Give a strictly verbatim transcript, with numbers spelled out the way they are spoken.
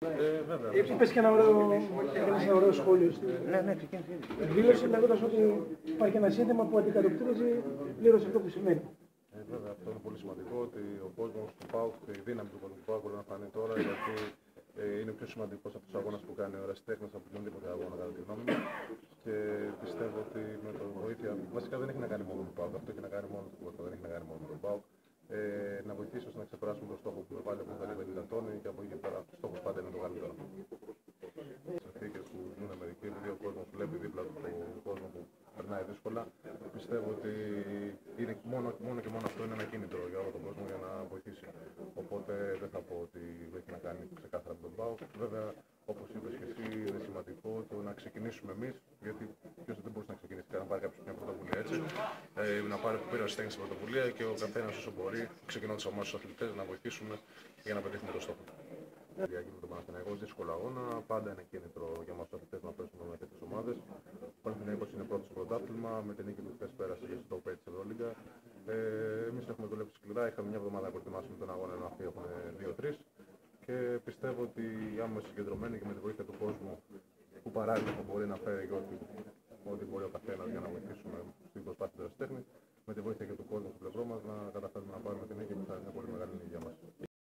Ε, βέβαια. Είπες και ένα ωραίο, έκανες ένα ωραίο σχόλιο στην Ναι, ναι, ξεκίνησε. εκδήλωση, λέγοντας ότι υπάρχει ένα σύνθημα που αντικατοπτρίζει πλήρως αυτό που σημαίνει. Ε, βέβαια, αυτό είναι πολύ σημαντικό ότι ο κόσμος του ΠΑΟΚ, η δύναμη του κόσμου του ΠΑΟΚ μπορεί να φανεί τώρα, γιατί ε, είναι πιο σημαντικός αυτός ο αγώνας που κάνει ο ερασιτέχνης από οποιονδήποτε αγώνα, κατά τη γνώμη μου. Και πιστεύω ότι με το βοήθεια, βασικά δεν έχει να κάνει μόνο με τον ΠΑΟΚ, αυτό έχει να κάνει μόνο με το δεν έχει να κάνει μόνο με τον ΠΑΟΚ. Ε, να βοηθήσει ώστε να ξεπεράσουμε το στόχο που βάλει από τα πενήντα τόνοι και από εκεί πέρα ο στόχος πάντα είναι το καλύτερο. Σε συνθήκες που ζουν μερικοί, επειδή ο κόσμος βλέπει δίπλα του τον κόσμο που περνάει δύσκολα, πιστεύω ότι είναι μόνο, μόνο και μόνο αυτό είναι ένα κίνητρο για όλο τον κόσμο για να βοηθήσει. Οπότε δεν θα πω ότι έχει να κάνει ξεκάθαρα με τον ΠΑΟΚ. Βέβαια, όπως είπες και εσύ, είναι σημαντικό το να ξεκινήσουμε εμείς, γιατί ποιος δεν μπορούσε να ξεκινήσει να πάρει κάποιος μια πρωτοβουλία έτσι. Ε, να πάρει που πήρε ο ασθενής στην πρωτοβουλία και ο καθένας όσο μπορεί, ξεκινώντας από εμάς τους αθλητές, να βοηθήσουμε για να πετύχουμε το στόχο. Διακίνητο το Παναθηναϊκός, δύσκολο αγώνα, πάντα είναι κίνητρο για εμάς τους αθλητές να πέσουμε με τέτοιες ομάδες. Ο Παναθηναϊκός είναι πρώτος στο πρωτάθλημα, με την νίκη του χθες πέρασε στο top eight της Ευρωλίγκα. Ε, εμείς έχουμε δουλέψει σκληρά, είχαμε μια εβδομάδα να προετοιμάσουμε τον αγώνα να φύγουμε δύο τρία και πιστεύω ότι άμα συγκεντρωμένοι και με τη βοήθεια του κόσμου που παράλληλα θα μπορεί να φέρει και ό,τι, ό,τι μπορεί